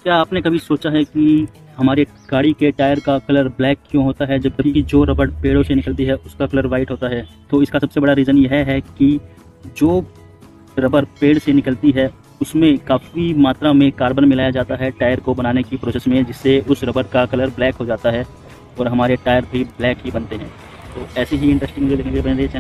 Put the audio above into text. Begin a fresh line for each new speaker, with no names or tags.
क्या आपने कभी सोचा है कि हमारे गाड़ी के टायर का कलर ब्लैक क्यों होता है, जबकि जो रबड़ पेड़ों से निकलती है उसका कलर वाइट होता है? तो इसका सबसे बड़ा रीज़न यह है कि जो रबड़ पेड़ से निकलती है उसमें काफ़ी मात्रा में कार्बन मिलाया जाता है टायर को बनाने की प्रोसेस में, जिससे उस रबड़ का कलर ब्लैक हो जाता है और हमारे टायर भी ब्लैक ही बनते हैं। तो ऐसे ही इंटरेस्टिंग वीडियो देखने के लिए